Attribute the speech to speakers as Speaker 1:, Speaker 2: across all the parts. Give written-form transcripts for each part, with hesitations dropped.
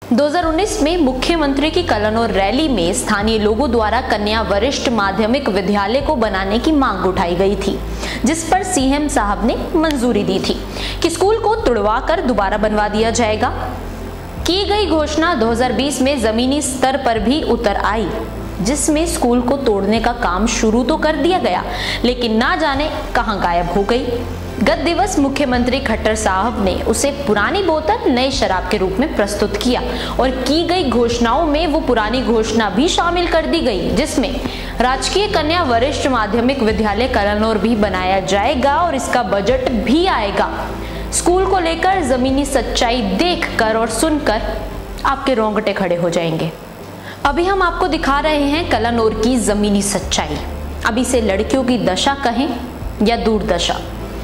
Speaker 1: 2019 में मुख्यमंत्री की कलानौर रैली में स्थानीय लोगों द्वारा कन्या वरिष्ठ माध्यमिक विद्यालय को बनाने की मांग उठाई गई थी, जिस पर सीएम साहब ने मंजूरी दी थी कि स्कूल को तुड़वाकर दोबारा बनवा दिया जाएगा। की गई घोषणा 2020 में जमीनी स्तर पर भी उतर आई, जिसमें स्कूल को तोड़ने का काम शुरू तो कर दिया गया, लेकिन ना जाने कहां गायब हो गई। गत दिवस मुख्यमंत्री खट्टर साहब ने उसे पुरानी बोतल नई शराब के रूप में प्रस्तुत किया और की गई घोषणाओं में वो पुरानी घोषणा भी शामिल कर दी गई, जिसमें राजकीय कन्या वरिष्ठ माध्यमिक विद्यालय कलानौर भी बनाया जाएगा और इसका बजट भी आएगा। स्कूल को लेकर जमीनी सच्चाई देखकर और सुनकर आपके रोंगटे खड़े हो जाएंगे। अभी हम आपको दिखा रहे हैं कलानौर की जमीनी सच्चाई। अभी से लड़कियों की दशा कहें या दुर्दशा,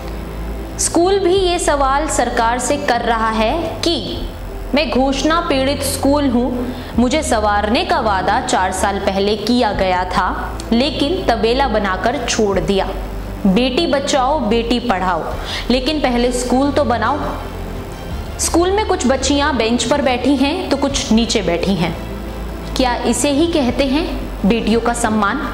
Speaker 1: स्कूल भी ये सवाल सरकार से कर रहा है कि मैं घोषणा पीड़ित स्कूल हूं, मुझे संवारने का वादा 4 साल पहले किया गया था, लेकिन तबेला बनाकर छोड़ दिया। बेटी बचाओ बेटी पढ़ाओ, लेकिन पहले स्कूल तो बनाओ। स्कूल में कुछ बच्चियां बेंच पर बैठी हैं तो कुछ नीचे बैठी हैं। क्या इसे ही कहते हैं बेटियों का सम्मान?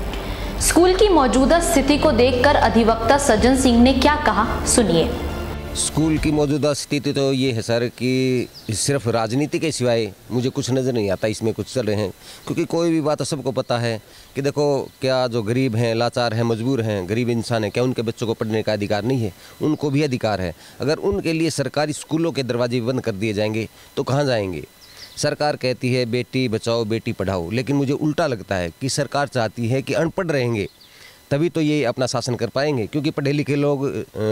Speaker 1: स्कूल की मौजूदा स्थिति को देखकर अधिवक्ता सज्जन सिंह ने क्या कहा, सुनिए।
Speaker 2: स्कूल की मौजूदा स्थिति तो ये है सर कि सिर्फ राजनीति के सिवाय मुझे कुछ नज़र नहीं आता इसमें कुछ चल रहे हैं, क्योंकि कोई भी बात सबको पता है कि देखो क्या जो गरीब हैं, लाचार हैं, मजबूर हैं, गरीब इंसान हैं, क्या उनके बच्चों को पढ़ने का अधिकार नहीं है? उनको भी अधिकार है। अगर उनके लिए सरकारी स्कूलों के दरवाजे बंद कर दिए जाएंगे तो कहाँ जाएंगे? सरकार कहती है बेटी बचाओ बेटी पढ़ाओ, लेकिन मुझे उल्टा लगता है कि सरकार चाहती है कि अनपढ़ रहेंगे तभी तो ये अपना शासन कर पाएंगे, क्योंकि पढ़े लिखे लोग,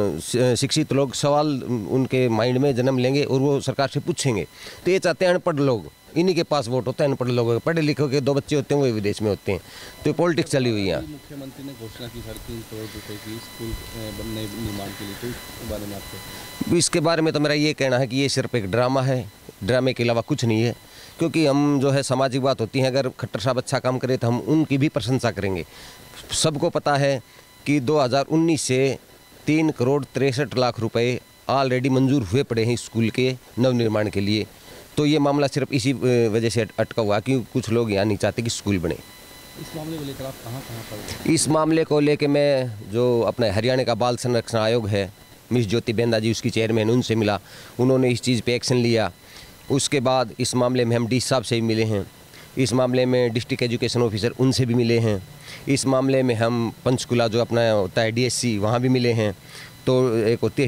Speaker 2: शिक्षित लोग सवाल उनके माइंड में जन्म लेंगे और वो सरकार से पूछेंगे। तो ये चाहते हैं अनपढ़ लोग, इन्हीं के पास वोट होता है अनपढ़ लोगों के। पढ़े लिखे के 2 बच्चे होते हैं वो विदेश में होते हैं, तो पॉलिटिक्स चली हुई है।
Speaker 3: मुख्यमंत्री ने घोषणा की 3.5 करोड़ रुपए की स्कूल बनने निर्माण के लिए, तो इस बारे में आपको?
Speaker 2: इसके बारे में तो मेरा ये कहना है कि ये सिर्फ एक ड्रामा है, ड्रामे के अलावा कुछ नहीं है। क्योंकि हम जो है सामाजिक बात होती है, अगर खट्टर साहब अच्छा काम करें तो हम उनकी भी प्रशंसा करेंगे। सबको पता है कि 2019 से 3 करोड़ 63 लाख रुपए ऑलरेडी मंजूर हुए पड़े हैं स्कूल के नवनिर्माण के लिए। तो ये मामला सिर्फ इसी वजह से अटका हुआ कि कुछ लोग यहाँ नहीं चाहते कि स्कूल बने।
Speaker 3: इस मामले को लेकर आप कहाँ पर?
Speaker 2: इस मामले को लेकर मैं जो अपने हरियाणा का बाल संरक्षण आयोग है, मिस ज्योति बेंदा जी उसकी चेयरमैन, उनसे मिला, उन्होंने इस चीज़ पे एक्शन लिया। उसके बाद इस मामले में हम डी साहब से भी मिले हैं, इस मामले में डिस्ट्रिक्ट एजुकेशन ऑफिसर उनसे भी मिले हैं, इस मामले में हम पंचकुला जो अपना होता है DSC वहाँ भी मिले हैं। तो एक होती है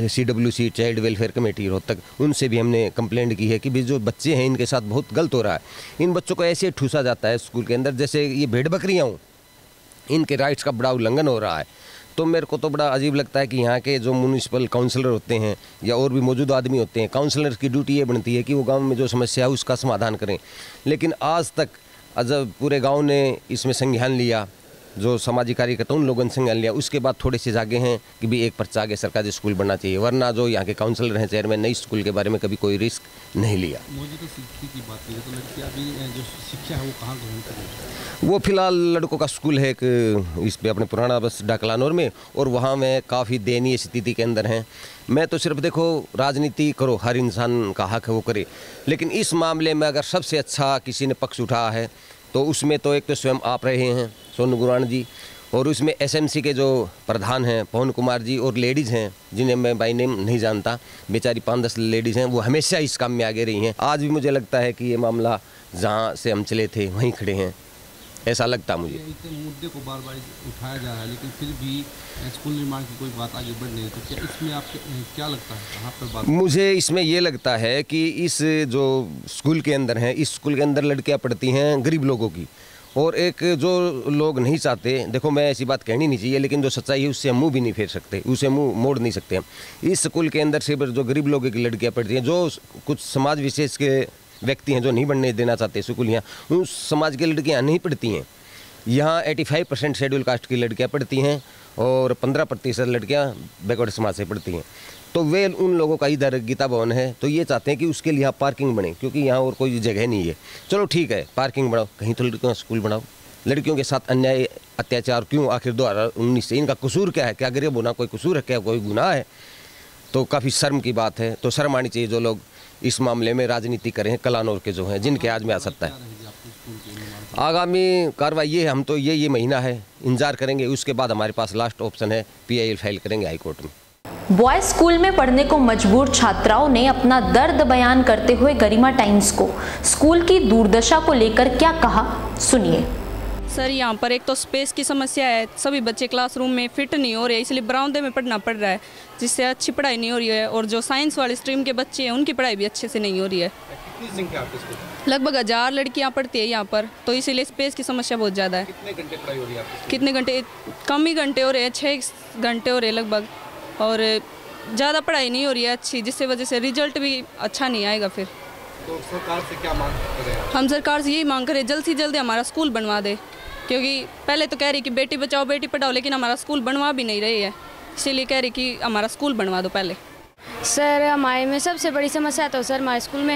Speaker 2: CWC child welfare committee Rohtak, उनसे भी हमने कंप्लेंट की है कि भी जो बच्चे हैं इनके साथ बहुत गलत हो रहा है। इन बच्चों को ऐसे ठूसा जाता है स्कूल के अंदर जैसे ये भेड़ बकरियाँ हों, इनके राइट्स का बड़ा उल्लंघन हो रहा है। तो मेरे को तो बड़ा अजीब लगता है कि यहाँ के जो म्यूनिसिपल काउंसलर होते हैं या और भी मौजूद आदमी होते हैं, काउंसलर की ड्यूटी ये बनती है कि वो गांव में जो समस्या है उसका समाधान करें, लेकिन आज तक जब पूरे गांव ने इसमें संज्ञान लिया, जो सामाजिक कार्यकर्ता उन लोगों ने संज्ञान लिया, उसके बाद थोड़े से जागे हैं कि भी एक पर्चा आगे सरकारी स्कूल बनना चाहिए, वरना जो यहाँ के काउंसलर हैं, चेयरमैन, नई स्कूल के बारे में कभी कोई रिस्क नहीं लिया।
Speaker 3: मौजूदा शिक्षा की बात करें तो लड़कियाँ अभी जो शिक्षा है वो कहाँ ग्रहण करें?
Speaker 2: वो फिलहाल लड़कों का स्कूल है एक इस पे अपने पुराना बस कलानौर में, और वहाँ में काफ़ी दयनीय स्थिति के अंदर हैं। मैं तो सिर्फ देखो राजनीति करो, हर इंसान का हक है वो करे, लेकिन इस मामले में अगर सबसे अच्छा किसी ने पक्ष उठाया है तो उसमें तो एक तो स्वयं आप रहे हैं सोनू गुरान जी, और उसमें SMC के जो प्रधान हैं पवन कुमार जी, और लेडीज़ हैं जिन्हें मैं बाई नेम नहीं जानता, बेचारी 5-10 लेडीज़ हैं, वो हमेशा इस काम में आगे रही हैं। आज भी मुझे लगता है कि ये मामला जहाँ से हम चले थे वहीं खड़े हैं, ऐसा लगता मुझे।
Speaker 3: इतने मुद्दे को बार बार उठाया जा रहा है लेकिन फिर भी स्कूल निर्माण की कोई बात आगे बढ़ नहीं है, तो क्या इसमें आपको क्या लगता है कहाँ पर बात?
Speaker 2: मुझे इसमें ये लगता है कि इस जो स्कूल के अंदर हैं, इस स्कूल के अंदर लड़कियां पढ़ती हैं गरीब लोगों की, और एक जो लोग नहीं चाहते, देखो मैं ऐसी बात कहनी नहीं चाहिए, लेकिन जो सच्चाई है उससे हम मुँह भी नहीं फेर सकते, उसे मुँह मोड़ नहीं सकते हम। इस स्कूल के अंदर सिर्फ जो गरीब लोगों की लड़कियाँ पढ़ती हैं, जो कुछ समाज विशेष के व्यक्ति हैं जो नहीं बनने देना चाहते स्कूल, यहाँ उस समाज की लड़कियाँ नहीं पढ़ती हैं। यहाँ 85% शेड्यूल कास्ट की लड़कियाँ पढ़ती हैं और 15% लड़कियाँ बैकवर्ड समाज से पढ़ती हैं। तो वे उन लोगों का इधर गीता भवन है, तो ये चाहते हैं कि उसके लिए पार्किंग बने, क्योंकि यहाँ और कोई जगह नहीं है। चलो ठीक है, पार्किंग बढ़ाओ, कहीं तो लड़कियों का स्कूल बनाओ। लड़कियों के साथ अन्याय अत्याचार क्यों आखिर 2019 से? इनका कसूर क्या है? क्या गरीब होना कोई कसूर है? क्या कोई गुनाह है? तो काफ़ी शर्म की बात है। तो शर्म आनी चाहिए जो लोग इस मामले में राजनीति करें कलानौर के जो हैं जिनके आज में आ सकता है। आगामी कार्रवाई ये हम तो ये महीना है इंतजार करेंगे, उसके बाद हमारे पास लास्ट ऑप्शन है PIL फाइल करेंगे हाई कोर्ट में।
Speaker 1: बॉयज स्कूल में पढ़ने को मजबूर छात्राओं ने अपना दर्द बयान करते हुए गरिमा टाइम्स को स्कूल की दुर्दशा को लेकर क्या कहा, सुनिए।
Speaker 4: सर यहाँ पर एक तो स्पेस की समस्या है, सभी बच्चे क्लासरूम में फिट नहीं हो रहे, इसलिए बरामदे में पढ़ना पड़ रहा है, जिससे अच्छी पढ़ाई नहीं हो रही है। और जो साइंस वाले स्ट्रीम के बच्चे हैं उनकी पढ़ाई भी अच्छे से नहीं हो रही है।
Speaker 3: कितनी संख्या आपके स्कूल?
Speaker 4: लगभग 1000 लड़कियाँ पढ़ती है यहाँ पर, तो इसीलिए स्पेस की समस्या बहुत ज़्यादा है।
Speaker 3: कितने घंटे पढ़ाई हो रही है आपके?
Speaker 4: कितने घंटे? कम ही घंटे हो रहे हैं, 6 घंटे हो रहे हैं लगभग, और ज़्यादा पढ़ाई नहीं हो रही है अच्छी, जिससे वजह से रिजल्ट भी अच्छा नहीं आएगा। फिर
Speaker 3: तो सरकार से क्या मांग कर रहे हैं?
Speaker 4: हम सरकार से यही मांग करें जल्द से जल्द हमारा स्कूल बनवा दे, क्योंकि पहले तो कह रही कि बेटी बचाओ बेटी पढ़ाओ, लेकिन हमारा स्कूल बनवा भी नहीं रही है, इसीलिए कह रही कि हमारा स्कूल बनवा दो पहले।
Speaker 5: सर हमारे में सबसे बड़ी समस्या तो सर हमारे स्कूल में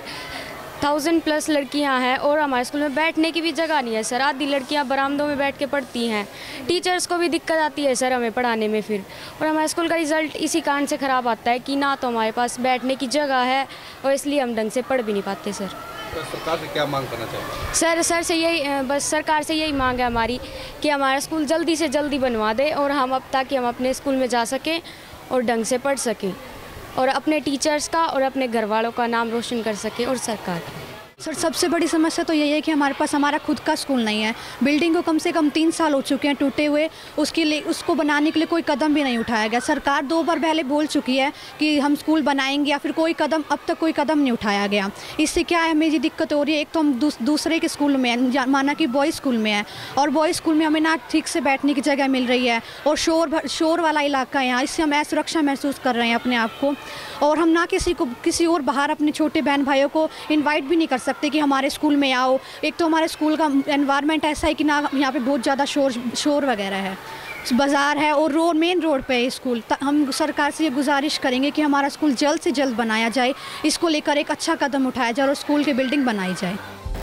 Speaker 5: 100,000+ लड़कियां हैं और हमारे स्कूल में बैठने की भी जगह नहीं है सर। आधी लड़कियां बरामदों में बैठ के पढ़ती हैं, टीचर्स को भी दिक्कत आती है सर हमें पढ़ाने में फिर। और हमारे स्कूल का रिज़ल्ट इसी कारण से ख़राब आता है कि ना तो हमारे पास बैठने की जगह है और इसलिए हम ढंग से पढ़ भी नहीं पाते सर।
Speaker 3: तो सरकार से क्या मांग करना चाहिए?
Speaker 5: सर से यही बस सरकार से यही मांग है हमारी कि हमारा स्कूल जल्दी से जल्दी बनवा दे और हम ताकि हम अपने स्कूल में जा सकें और ढंग से पढ़ सकें और अपने टीचर्स का और अपने घर वालों का नाम रोशन कर सकें और सरकार का।
Speaker 6: सर सबसे बड़ी समस्या तो यही है कि हमारे पास हमारा खुद का स्कूल नहीं है। बिल्डिंग को कम से कम 3 साल हो चुके हैं टूटे हुए, उसको बनाने के लिए कोई कदम भी नहीं उठाया गया। सरकार 2 बार पहले बोल चुकी है कि हम स्कूल बनाएंगे या फिर अब तक कोई कदम नहीं उठाया गया। इससे क्या है, मेरी दिक्कत हो रही है, एक तो हम दूसरे के स्कूल में हैं, माना कि बॉयज़ स्कूल में है और बॉयज़ स्कूल में हमें ना ठीक से बैठने की जगह मिल रही है और शोर वाला इलाका है यहाँ, इससे हम असुरक्षा महसूस कर रहे हैं अपने आप को। और हम ना किसी और बाहर अपने छोटे बहन भाइयों को इन्वाइट भी नहीं कर सकते कि हमारे स्कूल में आओ। एक तो हमारे स्कूल का एनवायरनमेंट ऐसा है कि ना यहाँ पे बहुत ज़्यादा शोर वगैरह है, बाज़ार है और मेन रोड पे है स्कूल। हम सरकार से ये गुजारिश करेंगे कि हमारा स्कूल जल्द से जल्द बनाया जाए, इसको लेकर एक अच्छा कदम उठाया जाए और स्कूल की बिल्डिंग बनाई जाए।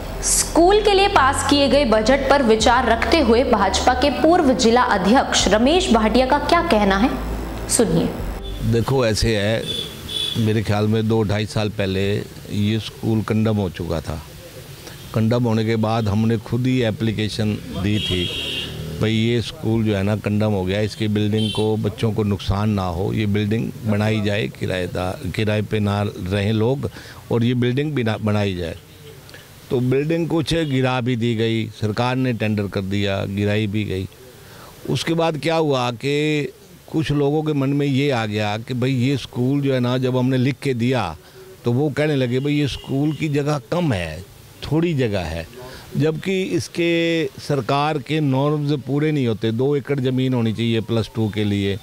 Speaker 1: स्कूल के लिए पास किए गए बजट पर विचार रखते हुए भाजपा के पूर्व जिला अध्यक्ष रमेश भाटिया का क्या कहना है, सुनिए।
Speaker 7: देखो ऐसे है, मेरे ख्याल में 2-2.5 साल पहले ये स्कूल कंडम हो चुका था। कंडम होने के बाद हमने खुद ही एप्लीकेशन दी थी भाई ये स्कूल जो है ना कंडम हो गया, इसकी बिल्डिंग को बच्चों को नुकसान ना हो, ये बिल्डिंग बनाई जाए, किराए पे ना रहें लोग और ये बिल्डिंग भी बनाई जाए। तो बिल्डिंग कुछ गिरा भी दी गई, सरकार ने टेंडर कर दिया, गिराई भी गई। उसके बाद क्या हुआ कि कुछ लोगों के मन में ये आ गया कि भाई ये स्कूल जो है ना, जब हमने लिख के दिया तो वो कहने लगे भाई ये स्कूल की जगह कम है, थोड़ी जगह है, जबकि इसके सरकार के नॉर्म्स पूरे नहीं होते। 2 एकड़ ज़मीन होनी चाहिए +2 के लिए।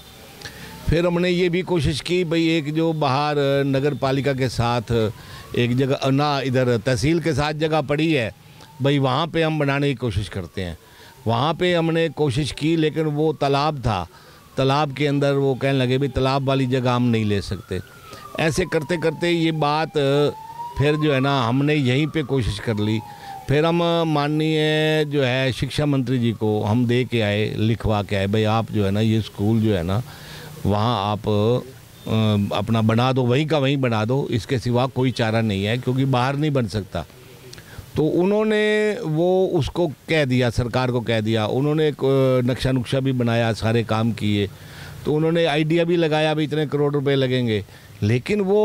Speaker 7: फिर हमने ये भी कोशिश की भाई एक जो बाहर नगर पालिका के साथ एक जगह ना, इधर तहसील के साथ जगह पड़ी है भाई, वहाँ पे हम बनाने की कोशिश करते हैं। वहाँ पे हमने कोशिश की, लेकिन वो तालाब था, तालाब के अंदर वो कहने लगे भी तालाब वाली जगह हम नहीं ले सकते। ऐसे करते करते ये बात फिर जो है ना हमने यहीं पे कोशिश कर ली। फिर हम माननीय जो है शिक्षा मंत्री जी को हम दे के आए, लिखवा के आए भाई आप जो है ना ये स्कूल जो है ना वहाँ आप अपना बना दो, वहीं का वहीं बना दो, इसके सिवा कोई चारा नहीं है, क्योंकि बाहर नहीं बन सकता। तो उन्होंने वो उसको कह दिया, सरकार को कह दिया। उन्होंने एक नक्शा नुक्शा भी बनाया, सारे काम किए, तो उन्होंने आइडिया भी लगाया भी इतने करोड़ रुपए लगेंगे, लेकिन वो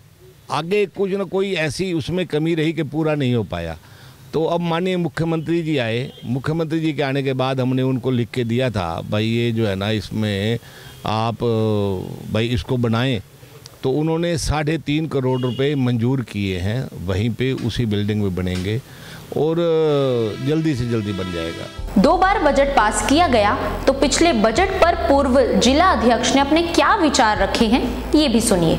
Speaker 7: आगे कुछ ना कोई ऐसी उसमें कमी रही कि पूरा नहीं हो पाया। तो अब माननीय मुख्यमंत्री जी आए, मुख्यमंत्री जी के आने के बाद हमने उनको लिख के दिया था भाई ये जो है ना इसमें आप भाई इसको बनाएं। तो उन्होंने 3.5 करोड़ रुपए मंजूर किए हैं, वहीं पे उसी बिल्डिंग में बनेंगे और जल्दी से जल्दी बन जाएगा।
Speaker 1: 2 बार बजट पास किया गया, तो पिछले बजट पर पूर्व जिला अध्यक्ष ने अपने क्या विचार रखे हैं, ये भी सुनिए।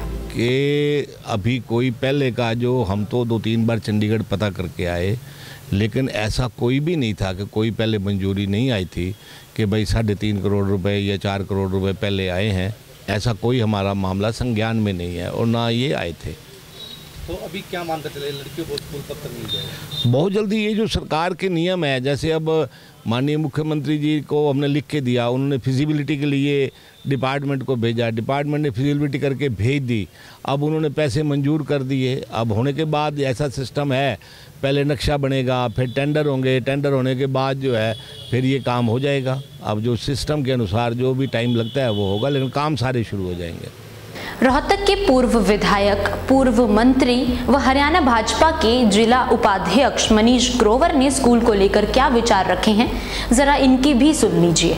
Speaker 7: कि अभी कोई पहले का जो हम तो 2-3 बार चंडीगढ़ पता करके आए, लेकिन ऐसा कोई भी नहीं था कि कोई पहले मंजूरी नहीं आई थी कि भाई 3.5 करोड़ रुपए या 4 करोड़ रुपए पहले आए हैं। ऐसा कोई हमारा मामला संज्ञान में नहीं है और ना ये आए थे।
Speaker 3: तो अभी क्या मानकर चले, लड़कियों को स्कूल कब तक मिल जाएगा?
Speaker 7: बहुत जल्दी। ये जो सरकार के नियम है, जैसे अब माननीय मुख्यमंत्री जी को हमने लिख के दिया, उन्होंने फिजिबिलिटी के लिए डिपार्टमेंट को भेजा, डिपार्टमेंट ने फिजिबिलिटी करके भेज दी, अब उन्होंने पैसे मंजूर कर दिए। अब होने के बाद ऐसा सिस्टम है, पहले नक्शा बनेगा, फिर टेंडर होंगे, टेंडर होने के बाद जो है फिर ये काम हो जाएगा। अब जो सिस्टम के अनुसार जो भी टाइम लगता है वो होगा, लेकिन काम सारे शुरू हो जाएंगे।
Speaker 1: रोहतक के पूर्व विधायक, पूर्व मंत्री व हरियाणा भाजपा के जिला उपाध्यक्ष मनीष ग्रोवर ने स्कूल को लेकर क्या विचार रखे हैं, जरा इनकी भी सुन लीजिए।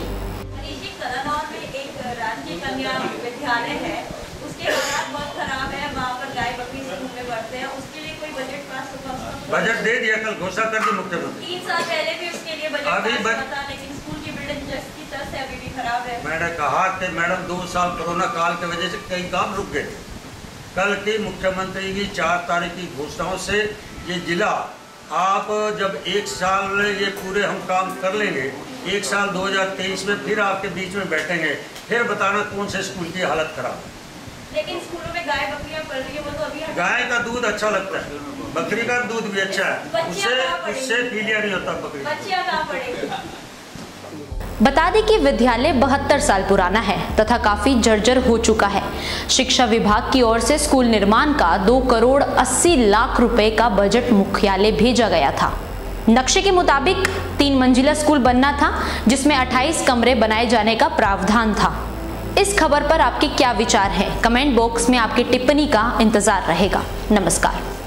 Speaker 8: बजट दे दिया, कल घोषणा कर दी मुख्यमंत्री।
Speaker 9: 3 साल पहले भी उसके लिए बजट
Speaker 8: अभी
Speaker 9: था, लेकिन स्कूल की बिल्डिंग जिसकी तरह से अभी भी खराब है।
Speaker 8: मैंने कहा कि मैडम 2 साल कोरोना काल की वजह से कई काम रुक गए थे। कल की मुख्यमंत्री की 4 तारीख की घोषणाओं से ये जिला, आप जब 1 साल ये पूरे हम काम कर लेंगे, 1 साल 2023 में फिर आपके बीच में बैठेंगे, फिर बताना कौन से स्कूल की हालत खराब है।
Speaker 9: लेकिन स्कूलों में गाय बकरियां पल रही है, वो तो अभी
Speaker 8: गाय का दूध अच्छा लगता है, बकरी का दूध भी अच्छा है, उससे पीलिया नहीं होता बकरी।
Speaker 9: बच्चियां कहाँ पड़ेगी?
Speaker 1: बता दें कि विद्यालय 72 साल पुराना है तथा काफी जर्जर हो चुका है। शिक्षा विभाग की ओर से स्कूल निर्माण का 2 करोड़ 80 लाख रुपए का बजट मुख्यालय भेजा गया था। नक्शे के मुताबिक 3 मंजिला स्कूल बनना था, जिसमें 28 कमरे बनाए जाने का प्रावधान था। इस खबर पर आपके क्या विचार हैं? कमेंट बॉक्स में आपकी टिप्पणी का इंतजार रहेगा। नमस्कार।